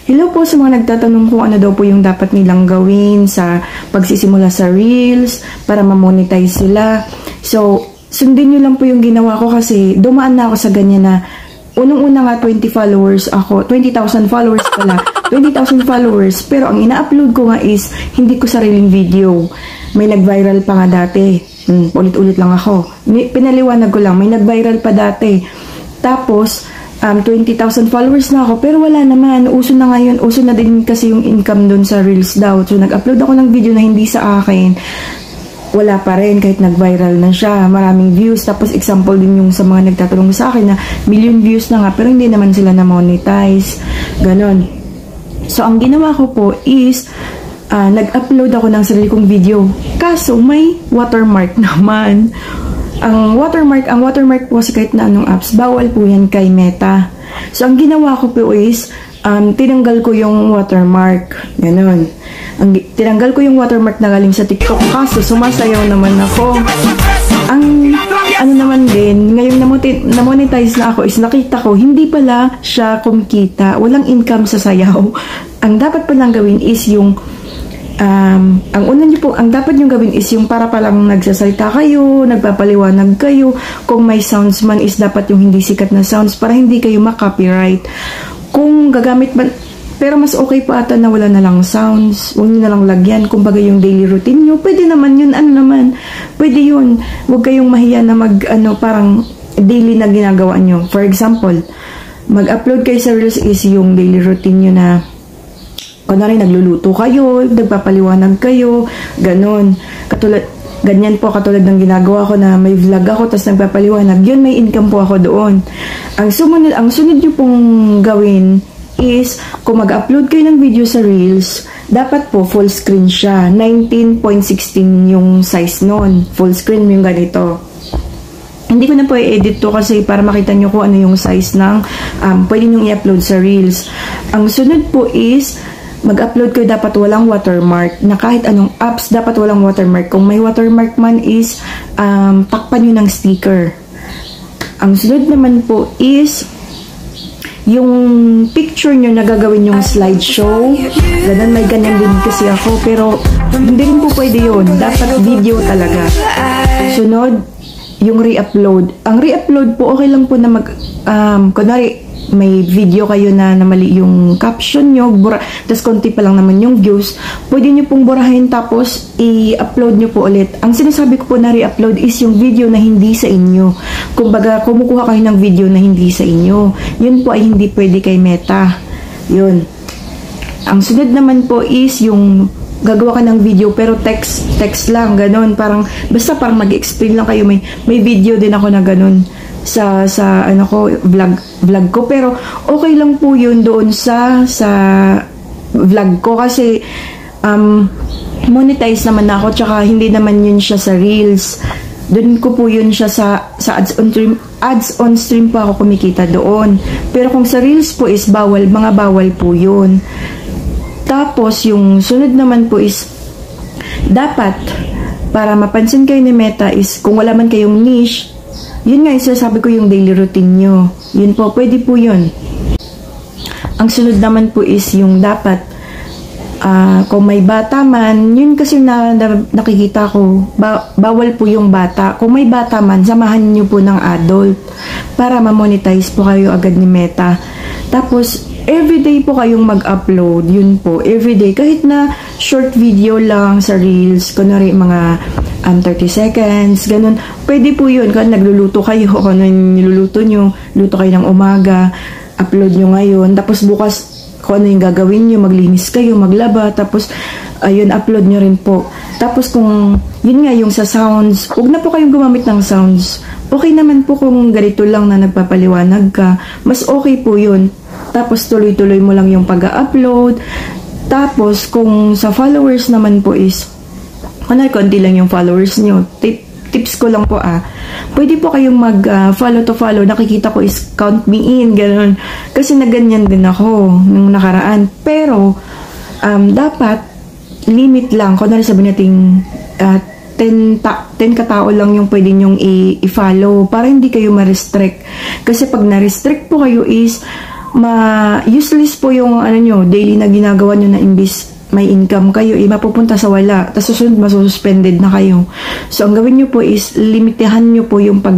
Hello po sa mga nagtatanong kung ano daw po yung dapat nilang gawin sa pagsisimula sa Reels para ma-monetize sila. So, sundin nyo lang po yung ginawa ko kasi dumaan na ako sa ganyan na unang-una nga 20 followers ako, 20,000 followers pala, 20,000 followers, pero ang ina-upload ko nga is hindi ko sariling video. May nag-viral pa nga dati. Ulit-ulit lang ako. Pinaliwanag ko lang, may nag-viral pa dati. Tapos, 20,000 followers na ako, pero wala naman. Uso na ngayon, uso na din kasi yung income dun sa Reels daw. So, nag-upload ako ng video na hindi sa akin. Wala pa rin, kahit nag-viral na siya. Maraming views. Tapos, example din yung sa mga nagtatanong sa akin na million views na nga, pero hindi naman sila na-monetize. Ganon. So, ang ginawa ko po is, nag-upload ako ng sarili kong video. Kaso, may watermark naman. Ang watermark po kasi kahit na anong apps, bawal po yan kay Meta. So, ang ginawa ko po is, tinanggal ko yung watermark. Ganon. Tinanggal ko yung watermark na galing sa TikTok. Kaso, sumasayaw naman ako. Ang, ano naman din, ngayong na-monetize na ako is nakita ko, hindi pala siya kumikita. Walang income sa sayaw. Ang dapat palang gawin is yung ang una nyo po, ang dapat nyo gawin is yung para palang nagsasalita kayo, nagpapaliwanag kayo. Kung may sounds man is dapat yung hindi sikat na sounds para hindi kayo ma-copyright. Kung gagamit man, pero mas okay pa ata na wala na lang sounds. Huwag nyo na lang lagyan. Kung bagay yung daily routine nyo, pwede naman yun. Ano naman? Pwede yun. Huwag kayong mahiya na parang daily na ginagawa nyo. For example, mag-upload kayo sa Reels is yung daily routine nyo na kunwari nagluluto kayo, nagpapaliwanag kayo, ganon. Ganyan po katulad ng ginagawa ko na may vlog ako tapos nagpapaliwanag. Yun, may income po ako doon. Ang sunod nyo pong gawin is, kung mag-upload kayo ng video sa Reels, dapat po full screen siya. 19.16 yung size nun. Full screen yung ganito. Hindi ko na po i-edit to kasi para makita nyo kung ano yung size ng pwede nyo i-upload sa Reels. Ang sunod po is, mag-upload kayo dapat walang watermark. Na kahit anong apps, dapat walang watermark. Kung may watermark man is, takpan nyo ng sticker. Ang sunod naman po is, yung picture nyo na gagawin yung slideshow. Ganun, may ganyan din kasi ako. Pero, hindi rin po pwede yun. Dapat video talaga. Sunod, yung re-upload. Ang re-upload po, okay lang po na kunwari, may video kayo na mali yung caption nyo, tapos konti pa lang naman yung views, pwede nyo pong burahin tapos i-upload nyo po ulit. Ang sinasabi ko po na re-upload is yung video na hindi sa inyo. Kumbaga, kumukuha kayo ng video na hindi sa inyo. Yun po ay hindi pwede kay Meta. Yun. Ang sunod naman po is yung gagawa ka ng video pero text lang, ganun. Parang, basta parang mag-explain lang kayo. May video din ako na ganun sa ano ko, vlog ko, pero okay lang po yun doon sa vlog ko kasi monetize naman ako, tsaka hindi naman yun siya sa Reels. Doon ko po yun siya sa ads on stream po ako kumikita doon. Pero kung sa Reels po is mga bawal po yun. Tapos yung sunod naman po is dapat para mapansin kayo ni Meta is kung wala man kayong niche, yun nga, isasabi ko yung daily routine nyo. Yun po, pwede po yun. Ang sunod naman po is yung dapat, kung may bata man, yun kasi nakikita ko, bawal po yung bata. Kung may bata man, samahan nyo po ng adult para ma-monetize po kayo agad ni Meta. Tapos, everyday po kayong mag-upload. Yun po, everyday. Kahit na short video lang sa Reels, kunwari mga 30 seconds, ganun. Pwede po yun. Kung nagluluto kayo, kung ano yung niluluto nyo, luto kayo ng umaga, upload nyo ngayon. Tapos bukas, kung ano yung gagawin nyo, maglinis kayo, maglaba. Tapos, ayun, upload nyo rin po. Tapos kung, yun nga, yung sa sounds, huwag na po kayong gumamit ng sounds. Okay naman po kung ganito lang na nagpapaliwanag ka. Mas okay po yun. Tapos tuloy-tuloy mo lang yung pag-upload. Tapos, kung sa followers naman po is, konti lang yung followers nyo. Tips ko lang po pwede po kayong mag-follow to follow. Nakikita ko is count me in, gano'n. Kasi naganyan din ako nung nakaraan. Pero, dapat limit lang. Kunwari sabi natin 10 katao lang yung pwede nyong i-follow para hindi kayo ma-restrict. Kasi pag na-restrict po kayo is useless po yung ano nyo, daily na ginagawa nyo na imbis may income kayo, mapupunta sa wala. Tapos susunod, masususpended na kayo. So, ang gawin nyo po is, limitahan nyo po yung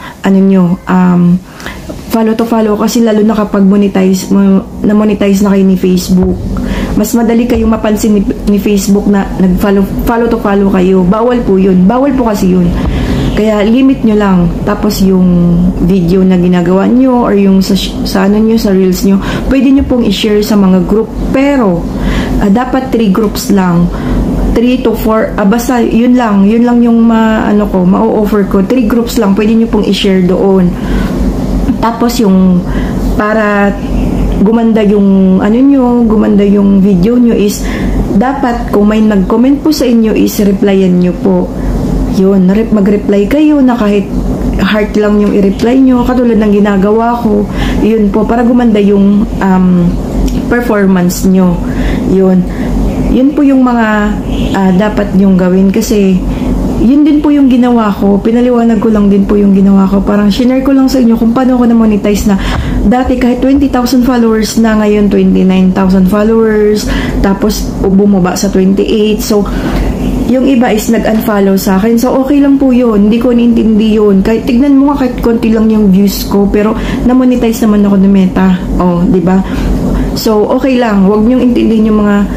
follow to follow. Kasi lalo na kapag na-monetize na kayo ni Facebook, mas madali kayong mapansin ni Facebook na follow to follow kayo. Bawal po yun. Bawal po kasi yun. Kaya limit nyo lang. Tapos yung video na ginagawa nyo or yung sa reels nyo, pwede nyo pong i-share sa mga group. Pero, dapat 3 groups lang. 3 to 4, basta yun lang yung ma-offer ko. 3 groups lang, pwede nyo pong i-share doon. Tapos yung, para gumanda yung gumanda yung video nyo is, dapat kung may nag-comment po sa inyo is replyan nyo po. Yun, mag-reply kayo na kahit heart lang yung i-reply nyo, katulad ng ginagawa ko. Yun po, para gumanda yung performance nyo. Yun po yung mga dapat yung gawin, kasi yun din po yung ginawa ko. Pinaliwanag ko lang din po yung ginawa ko. Parang shinare ko lang sa inyo kung paano ako na-monetize na. Dati kahit 20,000 followers na, ngayon 29,000 followers. Tapos bumaba sa 28. So, yung iba is nag-unfollow sa akin. So, okay lang po yun. Hindi ko niintindi yun. Kahit tignan mo nga, kahit konti lang yung views ko. Pero, na-monetize naman ako ng Meta. Diba? So, okay lang. Huwag niyong intindihin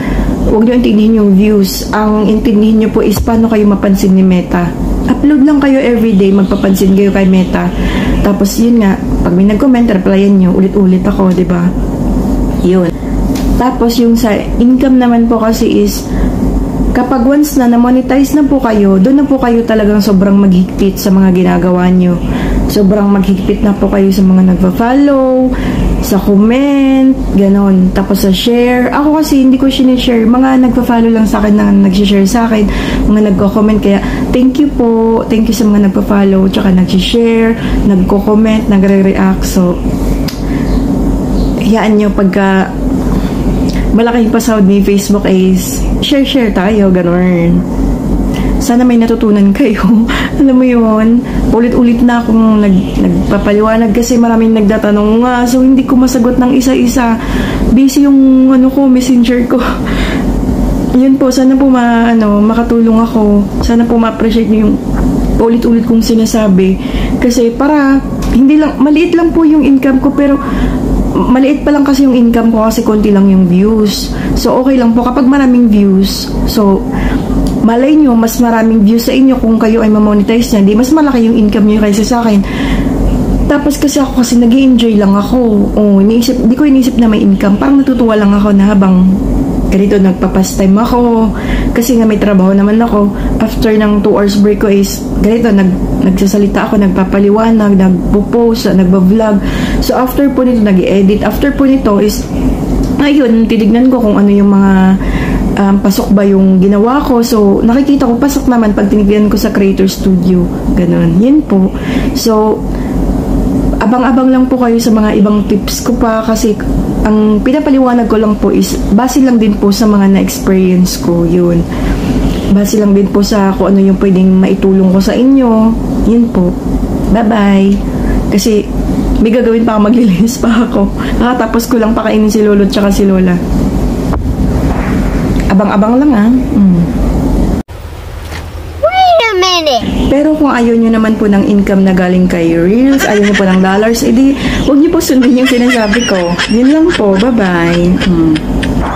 yung views. Ang intindihin niyo po is paano kayo mapansin ni Meta. Upload lang kayo everyday, magpapansin kayo kay Meta. Tapos yun nga, pag may nag-comment, replyan niyo, ulit-ulit ako, 'di ba? Yun. Tapos yung sa income naman po kasi is, kapag once na na-monetize na po kayo, doon na po kayo talagang sobrang maghigpit sa mga ginagawa niyo. Sobrang maghigpit na po kayo sa mga nagpa-follow, sa comment, ganon. Tapos sa share. Ako kasi hindi ko sinishare. Mga nagpa-follow lang sa akin na nag-share sa akin. Mga nagko-comment. Kaya thank you po. Thank you sa mga nagpa-follow. Tsaka nag-share, nagko-comment, nagre-react. So, hayaan nyo pagka malaking pasahod ni Facebook is share tayo, ganon. Sana may natutunan kayo. Alam mo yun, ulit-ulit na akong nagpapaliwanag kasi maraming nagtatanong nga. So, hindi ko masagot ng isa-isa. Busy yung messenger ko. Yun po, sana po makatulong ako. Sana po ma-appreciate nyo yung ulit-ulit kong sinasabi. Kasi para, maliit lang po yung income ko, pero maliit pa lang kasi yung income ko kasi konti lang yung views. So, okay lang po kapag maraming views. So, malay nyo, mas maraming views sa inyo kung kayo ay mamonetize niya. Di, mas malaki yung income nyo kaysa sa akin. Tapos kasi nag-i-enjoy lang ako. Di ko inisip na may income. Parang natutuwa lang ako na habang ganito nagpa-pastime ako. Kasi nga may trabaho naman ako. After ng 2 hours break ko is ganito, nagsasalita ako, nagpapaliwanag, nagpo-post, nagba-vlog. So after po nito, nag-i-edit. After po nito is, ayun, titignan ko kung ano yung mga pasok ba yung ginawa ko. So, nakikita ko, pasok naman pag tinignan ko sa Creator Studio. Ganon. Yun po. So, abang-abang lang po kayo sa mga ibang tips ko pa kasi ang pinapaliwanag ko lang po is base lang din po sa mga na-experience ko. Yun. Base lang din po sa kung ano yung pwedeng maitulong ko sa inyo. Yun po. Bye-bye. Kasi may gagawin pa ako, maglilinis pa ako. Nakatapos ko lang pakainin si Lolo at si Lola. Abang-abang lang Wait a minute! Pero kung ayaw nyo naman po ng income na galing kay Reels, ayaw nyo po ng dollars, edi huwag nyo po sundin yung sinasabi ko. Yun lang po. Bye-bye.